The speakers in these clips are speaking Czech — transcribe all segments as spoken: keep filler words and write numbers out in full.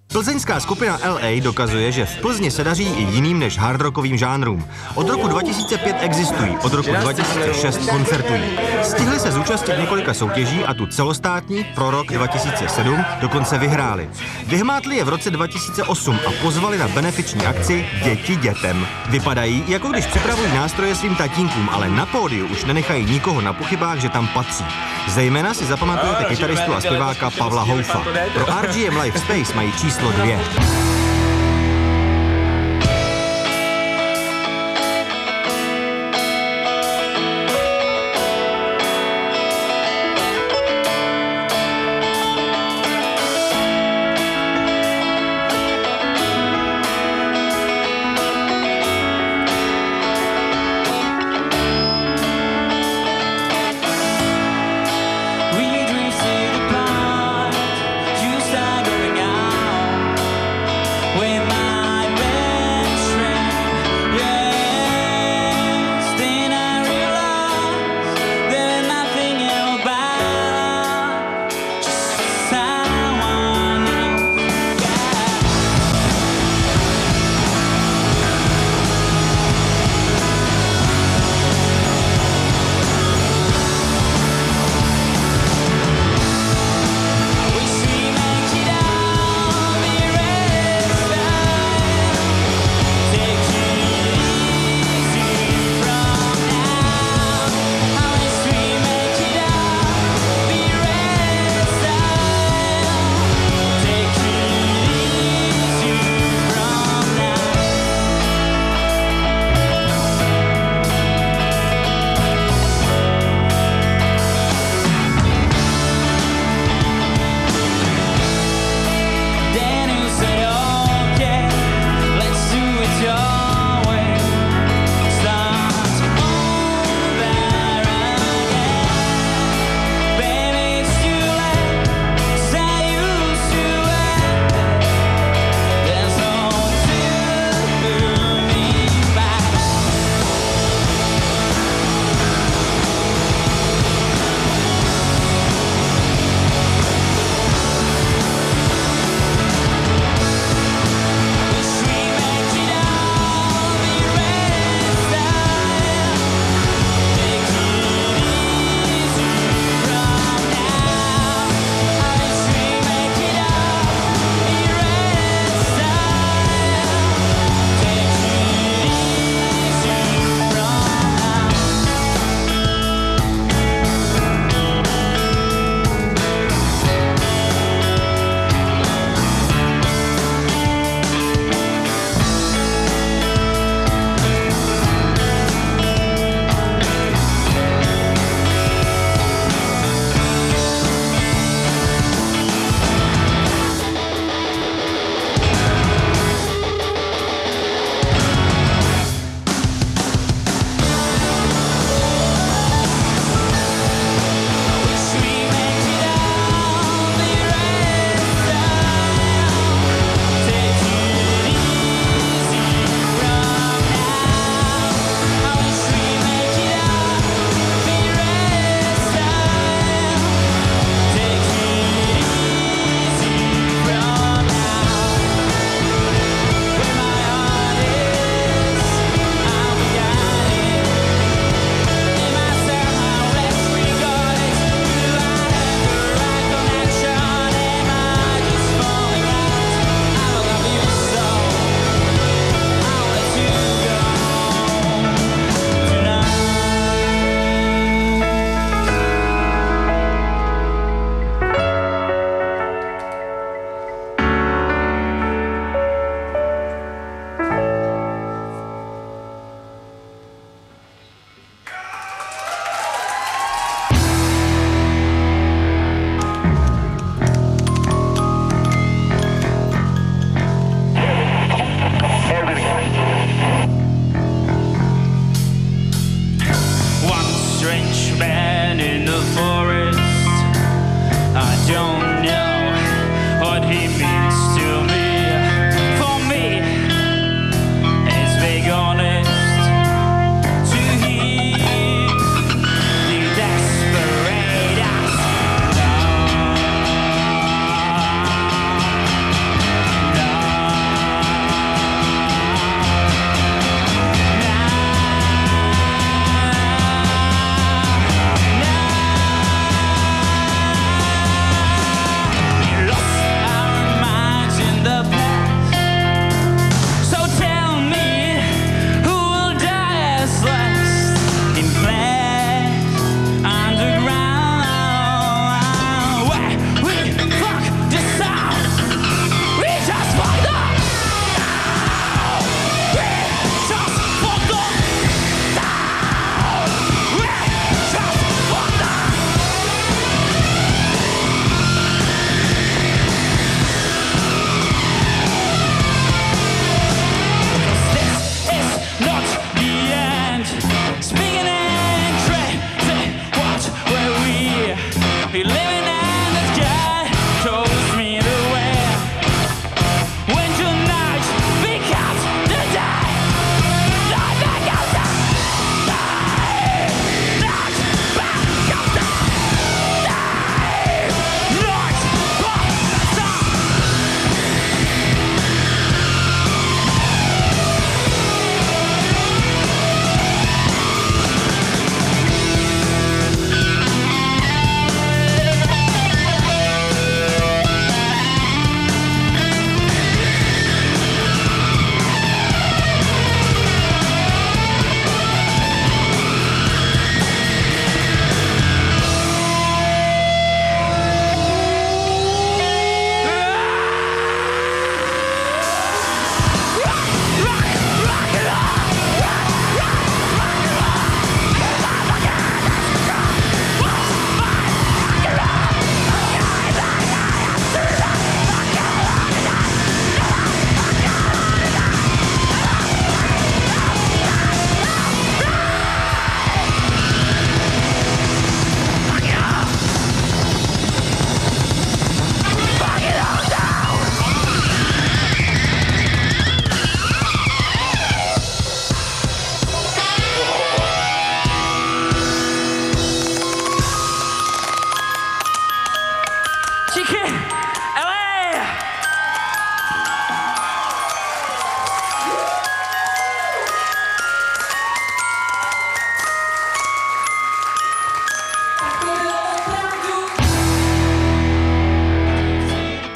Plzeňská skupina L A dokazuje, že v Plzni se daří i jiným než hardrockovým žánrům. Od roku dva tisíce pět existují, od roku dva tisíce šest koncertují. Stihli se zúčastnit několika soutěží a tu celostátní pro rok dva tisíce sedm dokonce vyhráli. Vyhmátli je v roce dva tisíce osm a pozvali na benefiční akci Děti dětem. Vypadají, jako když připravují nástroje svým tatínkům, ale na pódiu už nenechají nikoho na pochybách, že tam patří. Zejména si zapamatujete kytaristu a zpěváka Pavla Houfa. Pro R G M Live Space mají číslo dvě.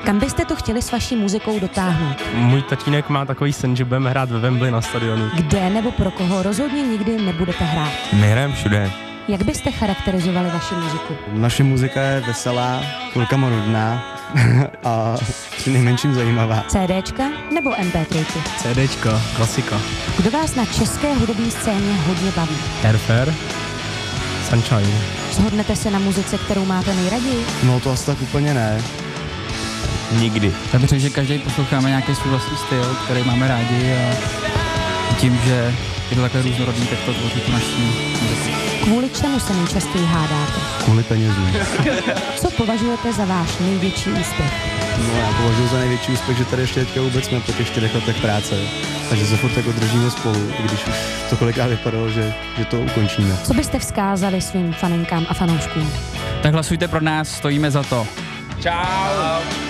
Kam byste to chtěli s vaší muzikou dotáhnout? Můj tatínek má takový sen, že budeme hrát ve Wembley na stadionu. Kde nebo pro koho rozhodně nikdy nebudete hrát? My hrajeme všude. Jak byste charakterizovali vaši muziku? Naše muzika je veselá, chvilkama nudná a při nejmenším zajímavá. CDčka nebo em pé tři? CDčko, klasika. Kdo vás na české hudební scéně hodně baví? Airfare, Sunshine. Shodnete se na muzice, kterou máte nejraději? No to asi tak úplně ne. Nikdy. Já bych řekl, že každý posloucháme nějaký svůj vlastní styl, který máme rádi a tím, že je to takhle různorodný, tak to tvoří tu naší muziku. Kvůli čemu se nejčastěji hádáte? Kvůli penězům. Co považujete za váš největší úspěch? No já považuji za největší úspěch, že tady ještě teďka vůbec jsme po těch čtyřech letech práce. A že se furt jako držíme spolu, i když už to kolikrát vypadalo, že, že to ukončíme. Co byste vzkázali svým faninkám a fanouškům? Tak hlasujte pro nás, stojíme za to. Čau!